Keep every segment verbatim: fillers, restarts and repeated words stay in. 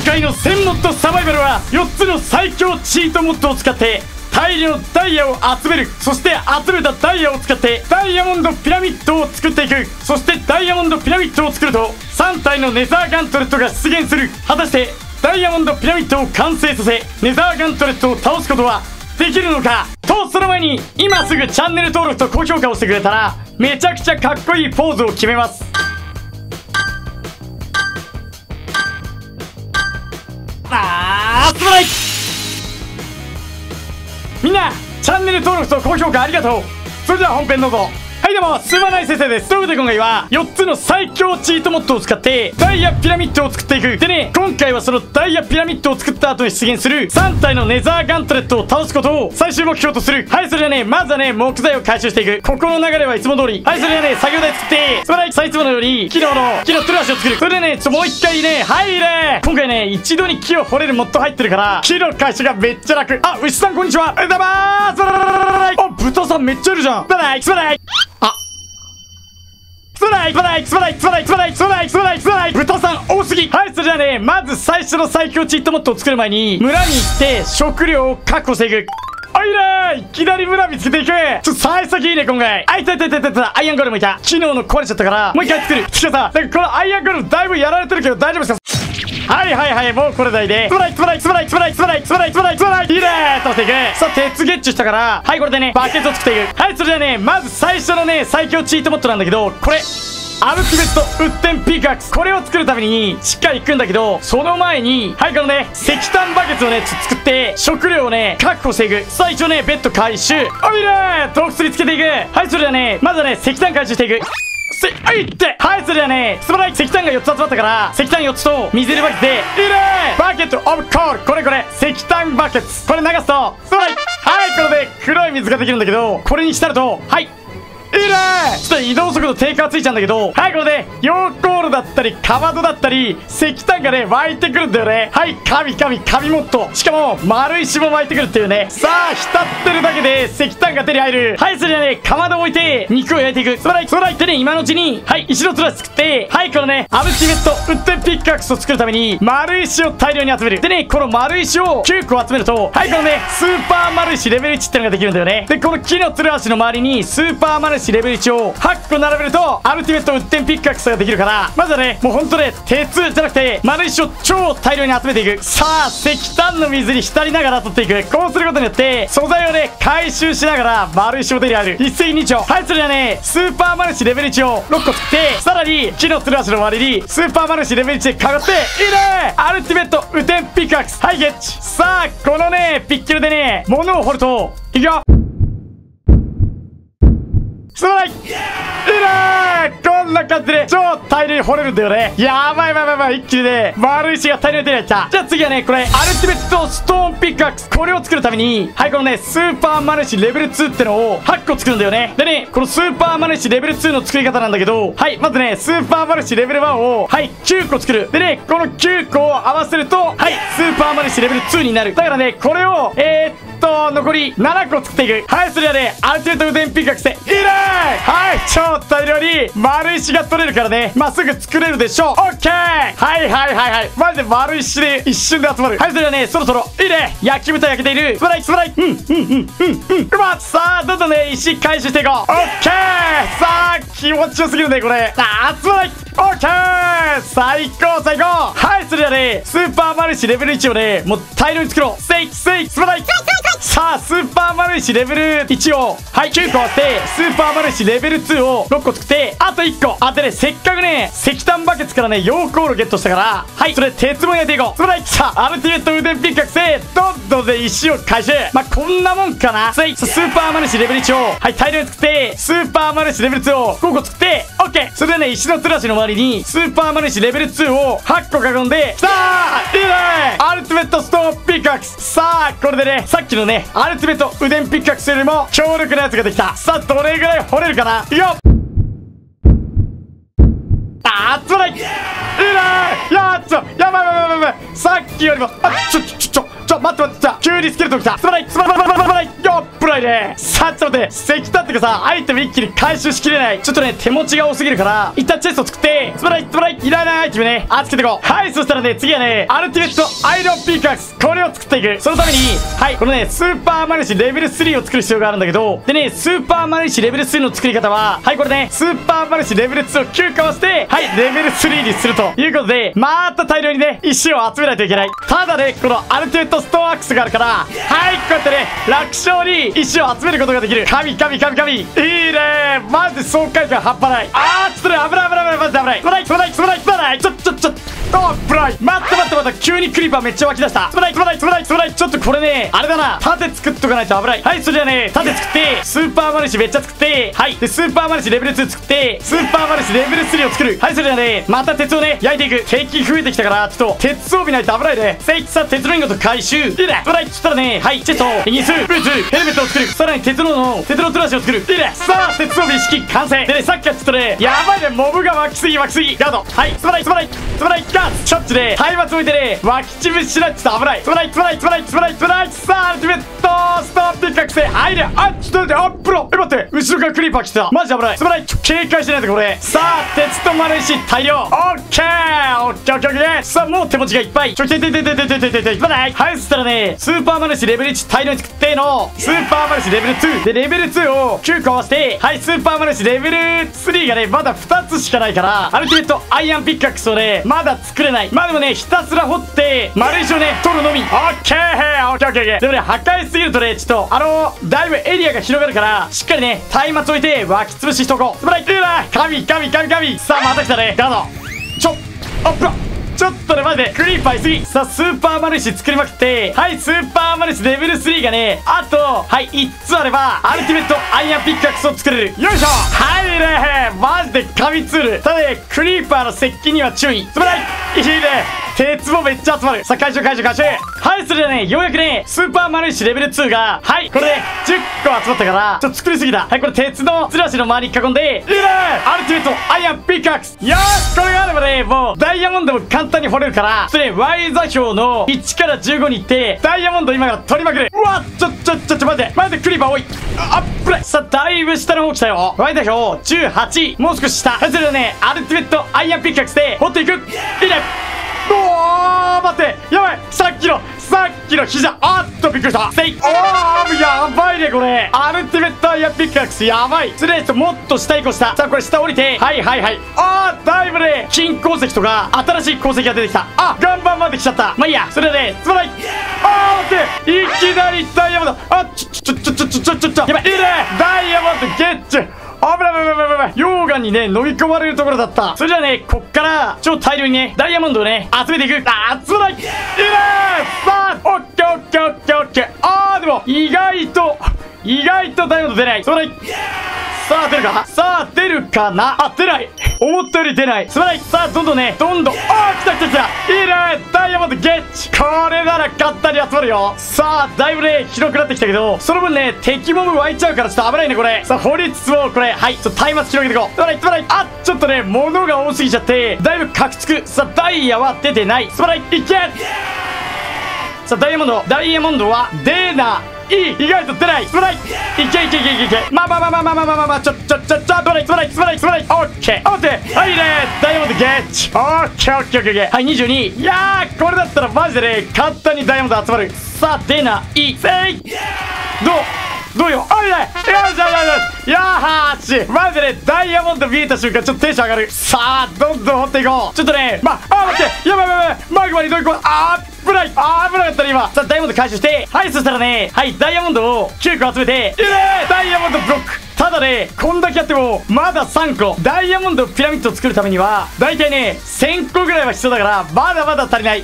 回のせんモッドサバイバルはよっつの最強チートモッドを使って大量のダイヤを集める。そして集めたダイヤを使ってダイヤモンドピラミッドを作っていく。そしてダイヤモンドピラミッドを作るとさん体のネザーガントレットが出現する。果たしてダイヤモンドピラミッドを完成させネザーガントレットを倒すことはできるのか。とその前に今すぐチャンネル登録と高評価をしてくれたらめちゃくちゃかっこいいポーズを決めます。あーすまない。みんなチャンネル登録と高評価ありがとう。それでは本編どうぞ。はいどうも、すまない先生です。ということで今回はよっつの最強チートモッドを使ってダイヤピラミッドを作っていく。でね、今回はそのダイヤピラミッドを作った後に出現するさん体のネザーガントレットを倒すことを最終目標とする。はい、それではね、まずはね、木材を回収していく。ここの流れはいつも通り。はい、それではね、作業台作って、すまない、さあいつものように木のの木のトラッシュを作る。それでね、ちょもう一回ね、入れ。今回ね、一度に木を掘れるモッド入ってるから木の回収がめっちゃ楽。あ、牛さんこんにちは。ありがとうございます。あ、豚さんめっちゃいるじゃん。すまない、すまない。あ、すまないすまないすまないすまないすまないすまないすまないすまない。豚さん多すぎ。はい、それじゃあね、まず最初の最強チートモッドを作る前に村に行って食料を確保していく。おいらー、いきなり村見つけていく。ちょっと幸先いいね今回。あ、いたいたいたいたいた。アイアンゴレムいた。昨日の壊れちゃったからもう一回作る。しかさ、なんかこのアイアンゴレムだいぶやられてるけど大丈夫ですか。はいはいはい、もうこれだいで。つまらいつまらいつまらいつまらいつまらいつまらいつまらいつまらい。いいねー、倒していく。さあ、鉄ゲッチュしたから、はい、これでね、バケツを作っていく。はい、それじゃあね、まず最初のね、最強チートモッドなんだけど、これ。アルティメットウッテンピークアクス、これを作るためにしっかり行くんだけど、その前にはいこのね石炭バケツをねちょっと作って食料をね確保していく。さあ一応ねベッド回収。おいらー、洞窟につけていく。はい、それではねまずはね石炭回収していく。せあいって。はい、それではね素晴らしい石炭がよっつ集まったから石炭よっつと水入れバケツでいいねー。バケットオブコール、これこれ石炭バケツ、これ流すと素晴らしい。はい、これで黒い水ができるんだけど、これにしたるとはいいいねー。ちょっと移動速度低下ついちゃうんだけど、はい、これで溶鉱炉だったりかまどだったり石炭がね湧いてくるんだよね。はい、神神神モッド。しかも丸石も湧いてくるっていうね。さあ浸ってるだけで石炭が手に入る。はい、それではねかまどを置いて肉を焼いていく。そらいそらいってね、今のうちにはい石のトラス作って、はいこのねアルティメットウッテンピックアクスを作るために丸石を大量に集める。でね、この丸石をきゅうこ集めると、はいこのねスーパー丸石レベルいちってのができるんだよね。でこの木のつるはしの周りにスーパー丸石レベルいちをはっこ並べるとアルティメットウッテンピックアクスができるから、まずはねもうほんとね鉄じゃなくて丸石を超大量に集めていく。さあ石炭の水に浸りながら取っていく。こうすることによって素材をね回収しながら丸石を手に入る。一石二鳥。はい、それではねスーパー丸石レベルいちをろっこ作って、さらに木のつるはしの周りにスーパー丸石レベルいちでかかって、いいねーアルティメットウッテンピックアクス、はいゲッチ。さあこのねピッキルでね物を掘るといくよ。すまない。いいねー、こんな感じで超大量に掘れるんだよね。やばいやばいやばい、一気にね丸石が大量に手に入った。じゃあ次はねこれアルティメットストーンピックアクス、これを作るためにはいこのねスーパー丸石レベルにってのをはっこ作るんだよね。でねこのスーパー丸石レベルにの作り方なんだけど、はいまずねスーパー丸石レベルいちをはいきゅうこ作る。でねこのきゅうこを合わせるとはいスーパー丸石レベルにになる。だからねこれをえー、っと残りななこ作っていく。はい、それではねアルティメットウッテンピックアクスでいいねー。はい、超大量に丸石が取れるからねまあすぐ作れるでしょう。オッケー。はいはいはいはい、マジで丸石で一瞬で集まる。はい、それではねそろそろいいね焼き豚焼けている。素晴らしい素晴らしい。うんうんうんうんうんうまっ。さあどんどんね石回収していこう。オッケー。さあ気持ちよすぎるねこれ。あー素晴らしい。オッケー、最高最高。はい、それではねスーパー丸石レベルいちをねもう大量に作ろう。せいせい素晴らしい。さあスーパー丸石レベルいちをはいきゅうこあってスーパー丸石レベルにをろっこ作ってあといっこあってね、せっかくね石炭バケツからね溶鉱炉ゲットしたからはいそれ鉄も焼いていこう。それさあアルティメットウッテンピックアクスでどんどんで石を回収。まあこんなもんかな。スーパー丸石レベルいちをはい大量に作ってスーパー丸石レベルにをごこ作ってオッケー。それでね石のつるはしの周りにスーパー丸石レベルにをはっこ囲んで、さあいいねアルティメットストーンピックアクス。さあこれでねさっきのねアルティメットウッテンピックアクスよりも強力なやつができた。さあどれぐらい掘れるかな。いくよ。あーつらい。いいねー。やっちょやばいやばいやばいやばい。さっきよりもあちょちょちょちょ待って待って、急にスケルトン来た。すばらいすばらいすばらいすばらい。よっプライいね。さあちょっと待って、石炭ってかさ、アイテム一気に回収しきれない。ちょっとね、手持ちが多すぎるから一旦チェスト作って、素晴らしい素晴らしい、いらないアイテムね、あつけていこう。はい、そしたらね、次はね、アルティメットアイロンピーカークス、これを作っていく。そのために、はい、このね、スーパーマルシレベルスリーを作る必要があるんだけど、でね、スーパーマルシレベルスリーの作り方は、はい、これね、スーパーマルシレベルツーをきゅうかわして、はい、レベルスリーにするということで、また大量にね、石を集めないといけない。ただね、このアルティメットストーンアックスがあるから、はい、こうやってね、楽勝に石を集めることができる。神神神神、いいね。マジで爽快感半端ない。あー、ちょっとね、危ない危ない危ない、マジで危ない。危ない危ない危ない危ない、ちょちょちょあ、危ない。待って待って待って、急にクリーパーめっちゃ湧き出した。危ない危ない危ない危ない。ちょっとこれね、あれだな、盾作っとかないと危ない。はい、それじゃあね、盾作って、スーパーマルシめっちゃ作って、はい、で、スーパーマルシレベルツー作って、スーパーマルシレベルスリーを作る。はい、それじゃあね、また鉄をね、焼いていく。敵増えてきたから、ちょっと、鉄を見ないと危ないね。せいさ、鉄のインゴと回収。いいね。危ない。そしたらね、はい、チェスト、イギス、ブーツ、ヘルメットを作る。さらに鉄のの、鉄のトラシを作る。いいね。さあ、鉄装備式完成。でね、さっきはちょっとね、やばいね、モブが湧きすぎ湧きすぎ。ガード。はい、素晴らしい素晴らしい素晴らしい。ガード。ショッチで、体罰置いてね、湧き潰しないと危ない。素晴らしい素晴らしい素晴らしい素晴らしい素晴らしい。さあ、アルティメットストーンピッカクセ。はいね。あ、ちょっと待って、あ、プロ。え、待って、後ろからクリーパー来てた。マジで危ない。素晴らしい。警戒してないとこれ。さあ、鉄と丸石大量。オッケーオッケーオッケーオッケー。さあ、もう手持ちがいっぱい。ちょ、ててててててててて。いっぱい。はい、そしたらね、スーパーマルシレベルいち大量に作っての、スーパーマルシレベルツー。で、レベルツーをきゅう個合わせて、はい、スーパーマルシレベルスリーがね、まだふたつしかないから、アルティメットアイアンピッカクスをね、まだ作れない。まあでもね、ひたすら掘って、丸石をね、取るのみ。オッケーオッケーオッケーオッケー。でもね、破壊しすぎるとね、ちょっと、あのー、だいぶエリアが広がるから、しっかりね、松明置いて、湧き潰ししとこう。素晴らしい。いいな。神神神神。さあ、また来たね。ガード。ちょ、あっぷら。ちょっとね、マジで、クリーパーいすぎ。さあ、スーパーマルシ作りまくって、はい、スーパーマルシレベルスリーがね、あと、はい、いっつあれば、アルティメットアイアンピッカクスを作れる。よいしょ。はいね、マジで神ツール。ただね、クリーパーの接近には注意。素晴らしい。いいね。鉄もめっちゃ集まる。さあ、回収回収回収。はい、それではね、ようやくね、スーパーマルシレベルツーが、はい、これね、じゅっこ集まったから、ちょっと作りすぎた。はい、これ鉄のつらしの周りに囲んで、いいね。アルティメットアイアンピッカクス。よし、これがあればね、もう、ダイヤモンドも簡単に掘れるから、それね、Y 座標のいちからじゅうごに行って、ダイヤモンド今から取りまくる。うわ、ちょ、ちょ、ちょ、ちょ、待って。待って、クリーパー多い。あっぶれ。さあ、だいぶ下の方来たよ。Y 座標じゅうはち。もう少し下。はい、それではね、アルティメットアイアンピッカクスで掘っていく。いいね。おー、待って、やばい。さっきのさっきの膝、あっとびっくりした。せい、おー、やばいねこれ。アルティメットアイアンピッカクスやばい。それともっと下行こう。下、さあこれ下降りて、はいはいはい。あー、だいぶね金鉱石とか新しい鉱石が出てきた。あ、岩盤まで来ちゃった。まあいいや、それでね、つまらない。あー、待って、いきなりダイヤモンド。あ、ちょちょちょちょちょちょちょちょ、やばい、いいね、ダイヤモンドゲッチュ。危ない危ない危ない危ない。溶岩にね、飲み込まれるところだった。それじゃあね、こっから、超大量にね、ダイヤモンドをね、集めていく。あ、集めない。いいねー。さあ、オッケーオッケーオッケーオッケー。あー、でも、意外と、意外とダイヤモンド出ない。それ、さあ、出るかさあ、出るかなあ、出ない。思ったより出ない。すまない。さあ、どんどんね、どんどん。あー、来た来た来た。いいね、ダイヤモンドゲッチ。これなら簡単に集まるよ。さあ、だいぶね、広くなってきたけど、その分ね、敵モブ湧いちゃうからちょっと危ないね、これ。さあ、掘りつつも、これ、はい、ちょっと松明広げていこう。すまない、すまない。あ、ちょっとね、物が多すぎちゃって、だいぶカクつく。さあ、ダイヤは出てない。すまない。いけ。さあ、ダイヤモンド、ダイヤモンドは出ない。意外と出ない。すまない。いけいけいけいけいけ。まあまあまあまあまあまあまあまあ、ちょちょちょちょ、すまないすまないすまないすまない。オッケー。オッケー。はいね、ダイヤモンドゲッチ。オッケーオッケーオッケーオッケー。はい、にじゅうに。いやー、これだったらマジでね、簡単にダイヤモンド集まる。さあ、出ない。せい。どうどうよ。あ、いいね。よしよしよし。やーし。マジでね、ダイヤモンド見えた瞬間、ちょっとテンション上がる。さあ、どんどん掘っていこう。ちょっとね、ま、あ、待って。やばいやばいやばい。マグマにどういこう。あー、危ない。あー、危なかったね、今。さあ、ダイヤモンド回収して。はい、そしたらね、はい、ダイヤモンドをきゅうこ集めて、いいね、ダイヤモンドブロック。ただね、こんだけやっても、まださんこ。ダイヤモンドピラミッドを作るためには、だいたいね、せんこぐらいは必要だから、まだまだ足りない。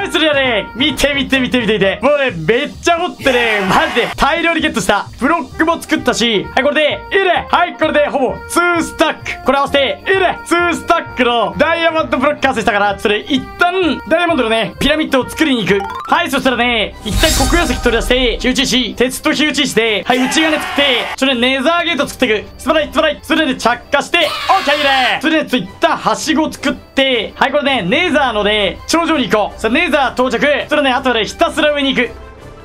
はい、それじゃね、見て見て見て見て見て。もうね、めっちゃ掘ってね、マジで大量にゲットした。ブロックも作ったし、はい、これで、いいね。はい、これでほぼにスタック。これ合わせて、いいね。にスタックのダイヤモンドブロック完成したから、それ一旦、ダイヤモンドのね、ピラミッドを作りに行く。はい、そしたらね、一旦黒曜石取り出して、火打ち石、鉄と火打ち石で、はい、内金作って、それネザーゲート作っていく。素晴らしい、素晴らしい。それで着火して、オッケーいいね。それで一旦はしご作って、はい、これね、ネザーのね、頂上に行こう。さあ、ネザー到着。それね、あとでひたすら上に行く。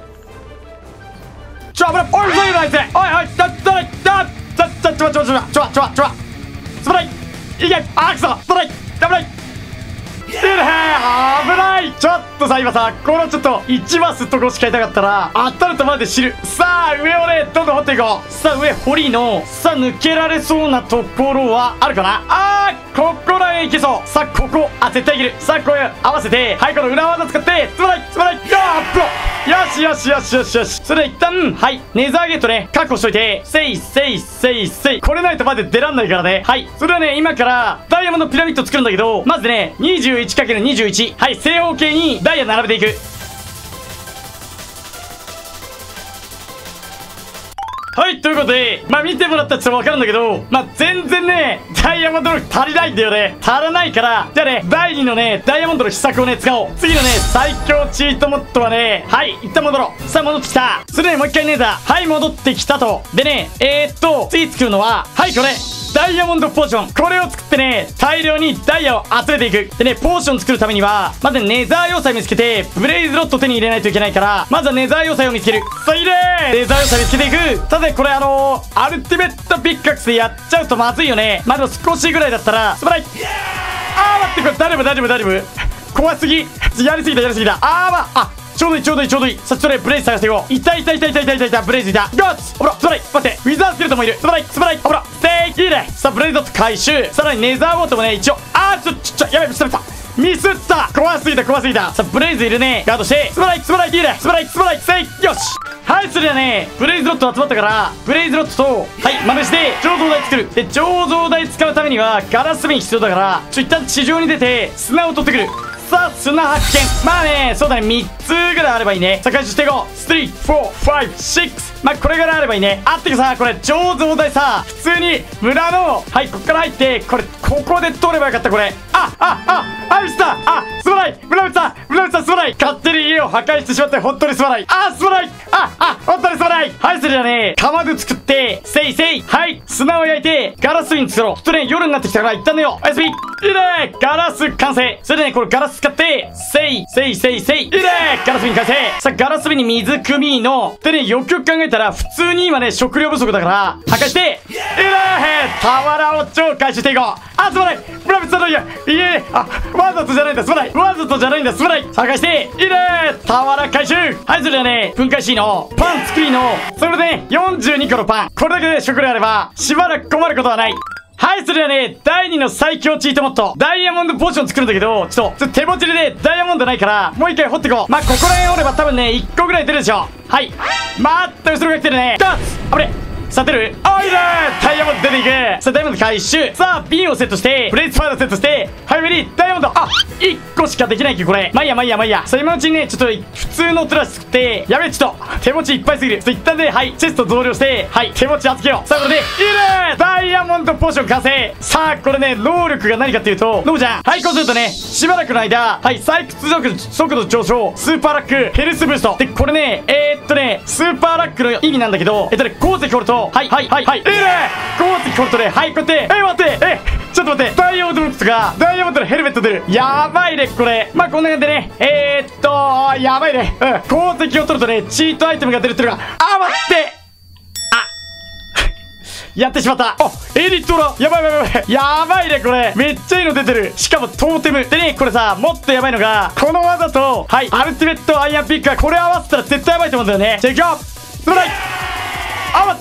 ちょ、危ない。おい、そういうのあいつ。おい、おい、だ、だ、だ、だ、ちょ、ちょ、ちょ、ちょ、ちょ、ちょ、ちょ、ちょ、ちょ、素晴らしい。いけ、あ、くそ、素晴らしい。危ない。いいね、危ない。ちょっとさ、今さ、このちょっといちマスとこしかいたかったら当たるとまで知る。さあ、上をね、どんどん掘っていこう。さあ、上掘りの、さあ、抜けられそうなところはあるかな。あー、ここらへんいけそう。さあ、ここ、あ、絶対いける。さあ、これ合わせて、はい、この裏技使って素晴らしい、素晴らしい。よしよしよしよしよし。それで一旦、はい、ネザーゲートね、確保しといて、せいせいせいせい。これないとまで出らんないからね。はい、それはね、今からダイヤモンドピラミッド作るんだけど、まずね、にじゅういちかけるにじゅういち。はい、正方形にダイヤ並べていく。はい、ということで、まあ見てもらったらちょっとわかるんだけど、まあ全然ね、ダイヤモンドの足りないんだよね。足らないから、じゃあね、だいにのね、ダイヤモンドの秘策をね、使おう。次のね、最強チートモッドはね、はい、一旦戻ろう。さあ、戻ってきた。それでね、もう一回ネザー。はい、戻ってきたと。でね、えー、っと、次作るのは、はい、これ。ダイヤモンドポーション。これを作ってね、大量にダイヤを集めていく。でね、ポーション作るためには、まずネザー要塞見つけて、ブレイズロッド手に入れないといけないから、まずはネザー要塞を見つける。さあ、いいねー。ネザー要塞見つけていく。ただこれあのー、アルティメットピッカクスでやっちゃうとまずいよね。まだ少しぐらいだったら、素晴らしい。あー、待って、これ大丈夫大丈夫大丈夫。怖すぎ。やりすぎたやりすぎた。あー、まあ、あ、ちょうどいいちょうどいいちょうどいい。さあ、それブレイズ探していこう。いたいたいたいたいたいたいた。ブレイズいた。ゴーツ。ほら、素晴らしい。待って、ウィザースケルトンもいる。素晴らしい素晴らしい。ほら、ステーキいいね。さあ、ブレイズドット回収。さらにネザーボートもね、一応、あー、ちょちょちょ、やばい、ミスったミスった。怖すぎた怖すぎた。さあ、ブレイズいるね。ガードして素晴らしい素晴らしい。いいね。素晴らしい素晴らしい。せい、よし。はい、それではね、ブレイズロット集まったから、ブレイズロットと、はい、真似して醸造台作る。で、醸造台使うためにはガラス瓶必要だから、ちょ一旦地上に出て砂を取ってくる。さあ、砂発見。まあね、そうだね、みっつぐらいあればいいね。さあ、回収していこう。スリー、フォー、ファイブ、シックス。まあ、これぐらいあればいいね。あってかさ、これ、醸造台さ、普通に村の、はい、こっから入って、これ、ここで取ればよかった、これ。あ、あ、あ、あ、ミスった。あ、素晴らしい。村内さん、村内さん、素晴らしい。勝手に家を破壊してしまって、本当に素晴らしい。あ、素晴らしい。あ、あ、本当に素晴らしい。はい、それじゃね、かまど作って、せいせい。はい、砂を焼いて、ガラス瓶作ろう。ちょっとね、夜になってきたから、一旦寝よう。おやすみ。いいね。ガラス完成。それでね、これガラス使って、せい、せいせいせい。いいね。ガラス瓶完成。さあ、ガラス瓶に水汲みの。でね、よくよく考えたら、普通に今ね、食料不足だから、破壊して、いいね。俵を超回収していこう。あ、すまない。村人さんの家、家、あ、わざとじゃないんだ、すまない。わざとじゃないんだ、すまない。破壊して、いいね。俵回収。はい、それではね、分解しの、パン作りの、それでね、よんじゅうにこのパン。これだけで食料あれば、しばらく困ることはない。はい、それではね、だいにの最強チートモッド、ダイヤモンドポーション作るんだけど、ちょっと、ちょっと手持ちでね、ダイヤモンドないから、もう一回掘っていこう。まあ、ここら辺掘れば多分ね、いっこぐらい出るでしょ。はい。待って、後ろが来てるね。ガッツあぶね。さあ、出る。あ、いいね。ダイヤモンド出ていく。さあ、ダイヤモンド回収。さあ、瓶をセットして、ブレイズファイルセットして、はい、上にダイヤモンド。あ、いっこしかできないけど、これ。まあいいや、まあいいや、まあいいや。さあ、今のうちにね、ちょっと、普通のトラス作って、やべえ、ちょっと、手持ちいっぱいすぎる。ちょっと一旦ね、はい、チェスト増量して、はい、手持ち預けよう。さあ、これで、いいね。ダイヤモンドポーション完成。さあ、これね、能力が何かっていうと、ノブちゃん。はい、こうするとね、しばらくの間、はい、採掘速度、速度上昇、スーパーラック、ヘルスブースト。で、これね、えー、っとね、スーパーラックの意味なんだけど、えっとね、鉱石掘ると、はい、はい、はい、はい、いいね。鉱石掘るとね、はい、こうやって、え、待って、え、ちょっと待って、ダイヤモンドブックスが、ダイヤモンドのヘルメット出る。やばいね、これ。まあ、こんな感じでね、えー、っと、やばいね。うん、鉱石を取るとね、チートアイテムが出るっていうのが、あ、待ってやってしまった。あ、エリットラ。やばいやばいやばい。やばいね、これ。めっちゃいいの出てる。しかもトーテム。でね、これさ、もっとやばいのが、この技と、はい、アルティメットアイアンピックはこれ合わせたら絶対やばいと思うんだよね。じゃあ行くよ。すまない。あ、待って。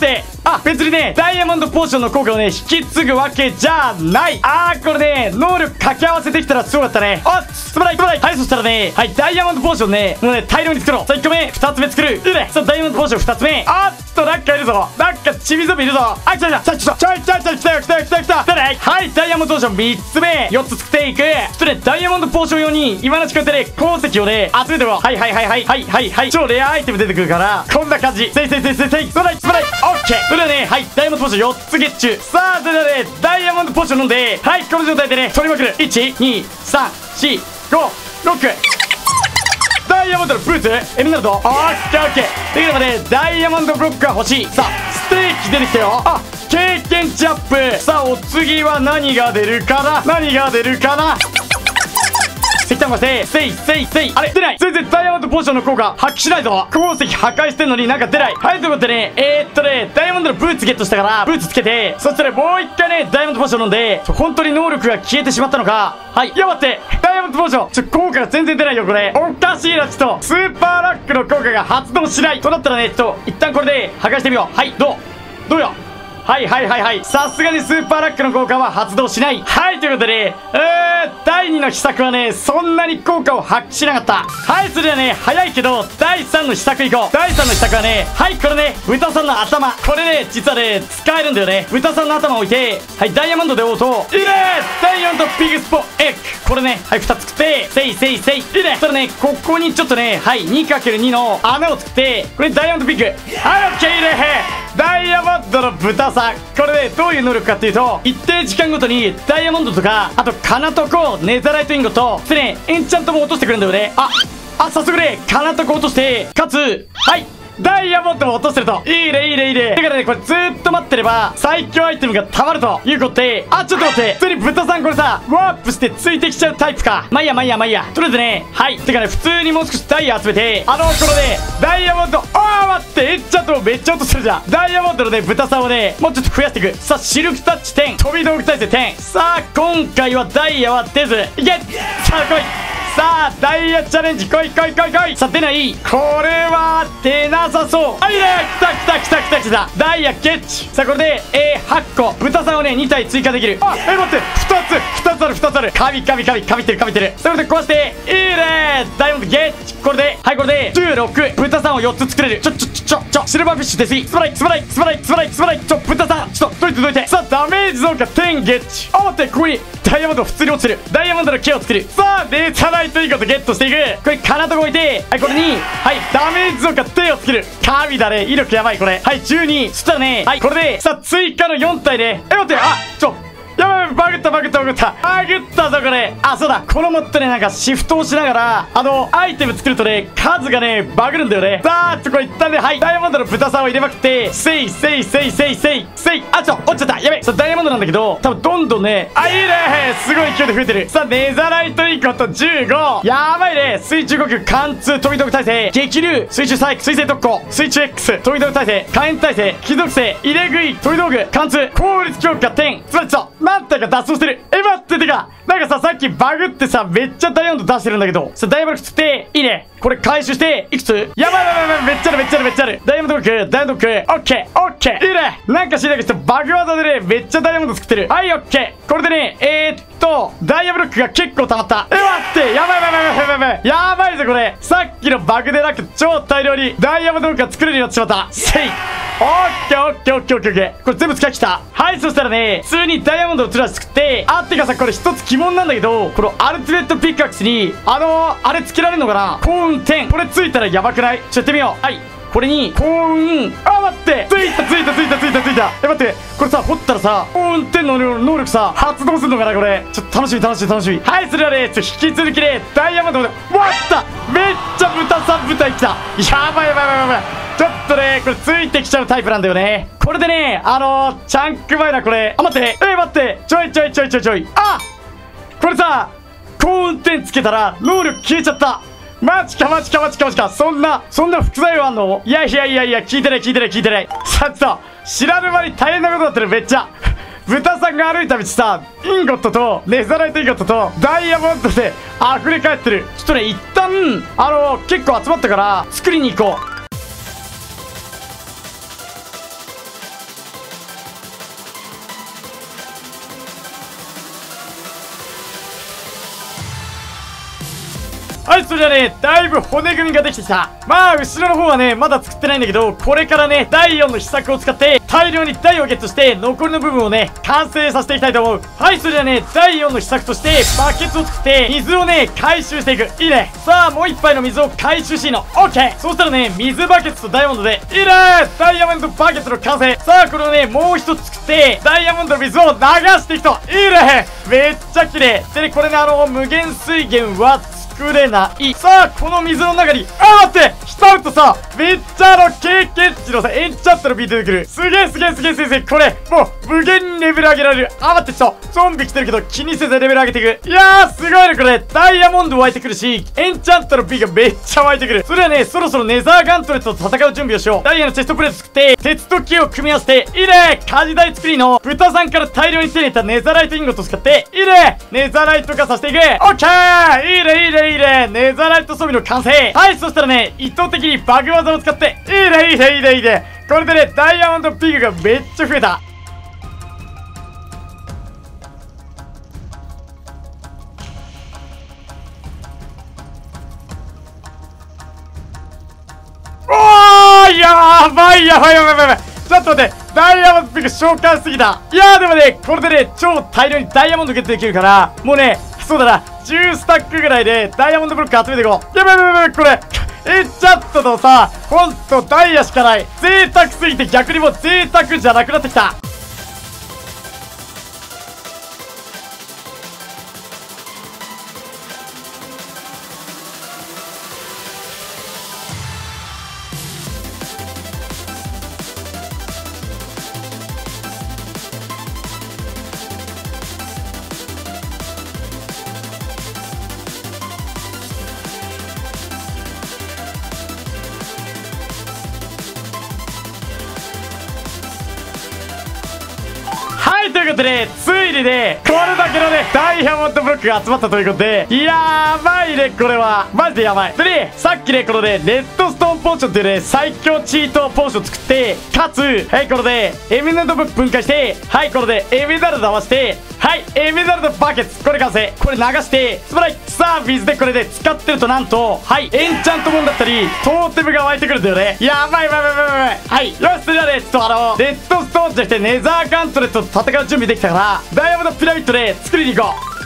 あ、別にね、ダイヤモンドポーションの効果をね、引き継ぐわけじゃない。あー、これね、能力掛け合わせできたらすごかったね。おっ、素晴らしい、素晴らしい。はい、そしたらね、はい、ダイヤモンドポーションね、もうね、大量に作ろう。さあ、いっこめ、ふたつめ作る。いいね。さあ、ダイヤモンドポーションふたつめ。あっと、なんかいるぞ。なんか、チビゾンビいるぞ。あ、来た来た。さあ、ちょっと、ちょいちょいちょい、来たよ、来たよ、来たよ、来たよ。来たね。はい、ダイヤモンドポーションみっつめ、よっつ作っていく。ちょっとね、ダイヤモンドポーション用に、今のうちこうやってね、鉱石をね、集めてもらおう。はいはいはいはい、はいはいはい。超レアアイテム出てくるから、こんな感じ。せいせいせいせいせい。素晴らしい、素晴らしい。オッケー。それではね、はい、ダイヤモンドポーションよっつゲッチュ。さあ、それではね、ダイヤモンドポーション飲んで、はい、この状態でね、取りまくる。いち、に、さん、よん、ご、ろく。ダイヤモンドのブーツエメラルド。オッケーオッケー。ということで、ダイヤモンドブロックが欲しい。さあ、ステーキ出てきたよ。あ、経験値アップ。さあ、お次は何が出るかな、何が出るかな。石炭がせいせいせいせい。あれ出ない。全然ダイヤモンドポーションの効果発揮しないぞ。鉱石破壊してんのになんか出ない。はい、ということでね、えー、っとね、ダイヤモンドのブーツゲットしたから、ブーツつけて、そしたらもう一回ね、ダイヤモンドポーション飲んで、本当に能力が消えてしまったのか。はい、いや待って、ダイヤモンドポーション、ちょ、効果が全然出ないよ、これ。おかしいな、ちょっと。スーパーラックの効果が発動しない。となったらね、ちょっと、一旦これで破壊してみよう。はい、どうどうよ。はいはいはいはい。さすがにスーパーラックの効果は発動しない。はい、ということで、えー、だいにの秘策はね、そんなに効果を発揮しなかった。はい、それではね、早いけど、だいさんの秘策いこう。だいさんの秘策はね、はい、これね、豚さんの頭。これね、実はね、使えるんだよね。豚さんの頭を置いて、はい、ダイヤモンドで追うと、いいねダイヤモンドピグスポエッグ。これね、はい、ふたつ作って、せいせいせい。いいね。そしたらね、ここにちょっとね、はい、にかけるに の穴を作って、これダイヤモンドピッグ。はい、オッケー、いいね。ダイヤモンドの豚さん。これね、どういう能力かっていうと、一定時間ごとにダイヤモンドとか、あとカナトコ、ネザライトインゴット、そしてね、エンチャントも落としてくるんだよね。あ、あ、早速ね、カナトコ落として、かつ、はい、ダイヤモンドも落としてると。いいね、いいね、いいね。だからね、これずーっと待ってれば、最強アイテムが溜まるということで、あ、ちょっと待って。普通に豚さんこれさ、ワープしてついてきちゃうタイプか。まあいいや、まあいいや、まあいいや。とりあえずね、はい。てかね、普通にもう少しダイヤ集めて、あの、このね、ダイヤモンド、あー、待って、エッチャントもめっちゃ落としてるじゃん。ダイヤモンドのね、豚さんをね、もうちょっと増やしていく。さあ、シルクタッチじゅう、飛び道具耐性じゅう。さあ、今回はダイヤは出ず。いけさあ、来い。さあ、ダイヤチャレンジ、来い来い来い来い。さあ、出ない。これは、出なさそう。あ、いいね。来た来た来た来た来た。ダイヤゲッチ。さあ、これで、えー、はっこ。豚さんをね、にたい追加できる。あ、えー、待って。ふたつ、ふたつある、ふたつある。神神神、神ってる、神ってる。それで壊して、いいね。ダイヤモンドゲッチ。これで、はい、これで、じゅうろく。豚さんをよっつ作れる。ちょ、ちょ、ちょ、ちょ、ちょ、シルバーフィッシュ出すぎ。素晴らしい、素晴らしい、素晴らしい、素晴らしい、素晴らしい。ちょ、豚さん、ちょっと、どいてどいて。さあ、ダメージ増加じゅうゲッチ。あ、待って、ここに、ダイヤモンド普通に落ちてる。ダイヤモンドの毛を作る。さあ、ネザライトインゴットゲットしていく。これ、カナトコ置いて、はい、これに、はい、ダメージ増加手をつける。神だね。威力やばい、これ。はい、じゅうに。そしたらね、はい、これで、さあ、追加のよんたいで、え、待って、あ、ちょ、やばいやばい、バグったバグったバグったバグったぞこれ。あ、そうだ、このモッドね、なんかシフトをしながらあのアイテム作るとね、数がねバグるんだよね。さあ、ちょ、これ一旦ね、はい、ダイヤモンドの豚さんを入れまくって、せいせいせいせいせいせい。あ、ちょ、落ちちゃった、やべえ。さあ、ダイヤモンドなんだけど、多分どんどんね、あ、いいね、すごい勢いで増えてる。さあ、ネザライトインゴットじゅうご。やばいね。水中呼吸、貫通、飛び道具耐性、激流、水中細工、水星特攻、水中 X、飛び道具耐性、火炎耐性、貴族性、入れ食い、飛び道具、貫通、効率強化じゅう。つまりそう、何体か脱走してる。え、待って、てか、なんかさ、さっきバグってさ、めっちゃダイヤモンド出してるんだけど、さ、ダイヤモンド作って、いいね。これ回収して、いくつやばいやばいやばい、めっちゃあるめっちゃあるめっちゃある。ダイヤモンドブロック、ダイヤモンドブロック、オッケー、オッケー。いいね。なんか知らないけど、バグ技でね、めっちゃダイヤモンド作ってる。はい、オッケー。これでね、えー、っと、ダイヤブロックが結構溜まった。え、待って、やばいやばいやばいやばいやばい。やばいぞ、これ。さっきのバグでなく、超大量にダイヤモンドブロックが作れるようになってしまった。せい。オッケーオッケーオッケーオッケーオッケー。これ全部使い切った。はい、そしたらね、普通にダイヤモンドのトラス作って、あ、ってかさ、これ一つ疑問なんだけど、このアルティメットピックアクスに、あのー、あれつけられるのかな、幸運じゅう。これついたらやばくない？ちょっとやってみよう。はい。これに、幸運、あ、待って、ついたついたついたついたついた。え、待って、これさ、掘ったらさ、幸運じゅうの能力さ、発動するのかな、これ。ちょっと楽しみ楽しみ楽しみ。はい、それはね、ちょっと引き続きね、ダイヤモンドまで、わっためっちゃ豚さん部隊来た。やばいやばいやばいやばい。ちょっとね、これついてきちゃうタイプなんだよね。これでね、あのー、チャンク前だ、これ。あ、待って、え、待って、ちょいちょいちょいちょいちょい。あ、これさ、幸運じゅうつけたら、能力消えちゃった。マジかマジかマジかマジか。そんな、そんな副作用あんの？いやいやいやいや、聞いてない聞いてない聞いてない。さっと、知らぬ間に大変なことになってる、めっちゃ。豚さんが歩いた道さ、インゴットと、ネザライトインゴットと、ダイヤモンドで溢れ返ってる。ちょっとね、一旦、あの、結構集まったから、作りに行こう。 はい、それじゃね、だいぶ骨組みができてきた。まあ、後ろの方はね、まだ作ってないんだけど、これからね、だいよんの秘策を使って、大量に台をゲットして、残りの部分をね、完成させていきたいと思う。はい、それじゃね、だいよんの秘策として、バケツを作って、水をね、回収していく。いいね。さあ、もう一杯の水を回収しいの。オッケー。そうしたらね、水バケツとダイヤモンドで、いいね。ダイヤモンドバケツの完成。さあ、これをね、もう一つ作って、ダイヤモンドの水を流していくと。いいね。めっちゃ綺麗。でね、これね、あの、無限水源は、作れない。さあ、この水の中に、あ、待って、浸るとさ、めっちゃあの、経験値のさ、エンチャントのビート出てくる。すげえすげえすげえすげえ、これ、もう、無限にレベル上げられる。あ、待って、ちょっと、ゾンビ来てるけど、気にせずレベル上げていく。いやー、すごいね、これ。ダイヤモンド湧いてくるし、エンチャントのビーがめっちゃ湧いてくる。それはね、そろそろネザーガントレットと戦う準備をしよう。ダイヤのチェストプレート作って、鉄と木を組み合わせて、いいね。火事台作りの、豚さんから大量に手に入れたネザライトインゴットを使って、いいね。ネザライト化させていく。オッケー。いいね、いいね、いいね。ネザライト装備の完成。はい、そしたらね、意図的にバグ技を使って、いいね、いいね、いいね、いいね。これでね、ダイヤモンドピグがめっちゃ増えた。おー、やばいやばいやばいやばい。ちょっと待って、ダイヤモンドピグ召喚しすぎた。いやーでもね、これでね、超大量にダイヤモンドゲットできるから、もうね、そうだな、じゅうスタックぐらいでダイヤモンドブロック集めていこう。やばいやばいやばい、これ、エンチャントのさ、ほんとダイヤしかない。贅沢すぎて逆にもう贅沢じゃなくなってきた。はい、ということで、ついにね、これだけのね、ダイヤモンドブロックが集まったということで、やばいね、これは。マジでやばい。でね、さっきね、このね、レッドストーンポーションっていうね、最強チートポーション作って、かつ、はい、これで、エメラルドブロック分解して、はい、これで、エメラルド合わせて、はい、エメラルドバケツ、これ完成。これ流して、素晴らしい。さあ、水でこれで使ってると、なんと、はい、エンチャントモンだったり、トーテムが湧いてくるんだよね。やばいやばいやばいやばい。はい、よし、それではね、ちょっとあの、レッドストーンじゃなくて、ネザーガントレットと戦う準備できたから、ダイヤモンドピラミッドで作りに行こう。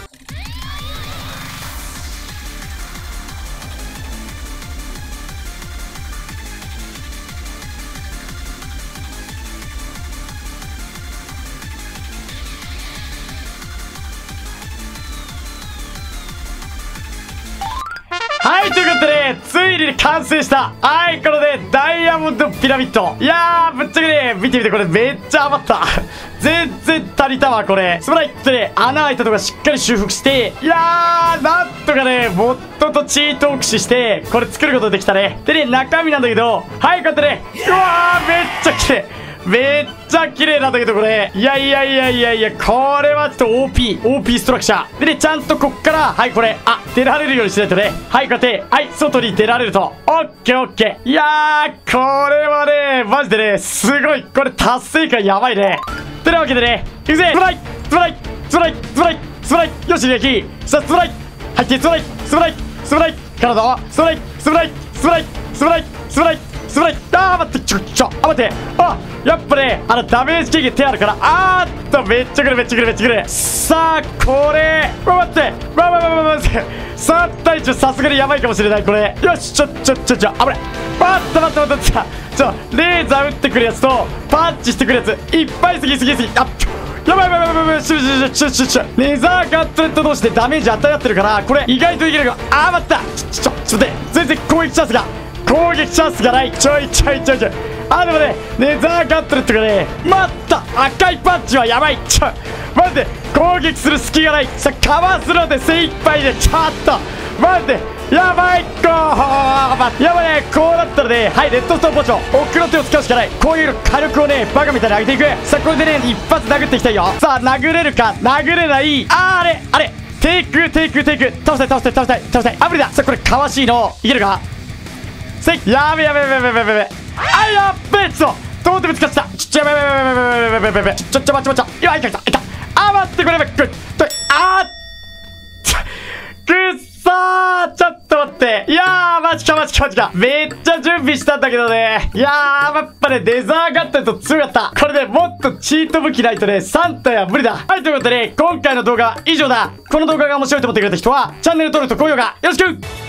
はい、ということで、ついに完成した。はい、これで、ダイヤモンドピラミッド。いやー、ぶっちゃけね、見てみて、これめっちゃ余った。全然足りたわ、これ。素晴らしいってね、穴開いたとこしっかり修復して、いやー、なんとかね、モッドとチートを駆使して、これ作ることができたね。でね、中身なんだけど、はい、こうやってね、うわー、めっちゃ綺麗。めっちゃ綺麗なんだけど、これ。いやいやいやいやいや、これはちょっと オーピー、オーピー ストラクチャー。でね、ちゃんとこっから、はい、これ、あ、出られるようにしないとね。はい、こうやって、はい、外に出られると。オッケーオッケー。いやー、これはね、マジでね、すごい。これ達成感やばいね。というわけでね、いくぜ、ストライストライストライストライストライよし、できさあ、ストライ入ってストライストライストライからだストライストライストライストライストライストライあー待ってちょちょあ待ってあやっぱねあのダメージ軽減手あるからあーっとめっちゃくるめっちゃくるめっちゃくるさあこれうわ待ってわわわわわ待ってさん対いちさすがにやばいかもしれないこれよしちょちょちょちょ危ない待って待って待って待ってちょレーザー撃ってくるやつとパンチしてくるやついっぱいすぎすぎすぎあっやばいやばいやばいやばいしゅしゅしゅしゅしゅレザーガットレット同士でダメージ与え合ってるからこれ意外といけるかあー待ったちょちょちょっと待って全然攻撃チャンスが攻撃チャンスがないちょいちょいちょいちょいあでもねレザーガットレットがね待った赤いパンチはやばいちょ待って攻撃する隙がないさかわすので精一杯でちょっと待ってやばいこーやばいねこうなったらねはいレッドストーンポーション奥の手を使うしかないこういう火力をねバカみたいに上げていくさあこれでね一発殴っていきたいよさあ殴れるか殴れないあーあれあれテイクテイクテイク倒したい倒したい倒したい倒したいあ無理ださあこれかわしいのいけるかせいやべやべやべやべやべやべやべあやっべちょっとトーテム使ってたちょっとやべやべやべやべやべやべやべちょっと待って待っていやいたいたいたあ待ってこれやべくっあーくっさーちょっと待ってで、いやー、マジかマジかマジか。めっちゃ準備したんだけどね。いやー、やっぱね、デザーガットと強かった。これでもっとチート武器ないとね、さん体は無理だ。はい、ということで、今回の動画は以上だ。この動画が面白いと思ってくれた人は、チャンネル登録と高評価よろしく。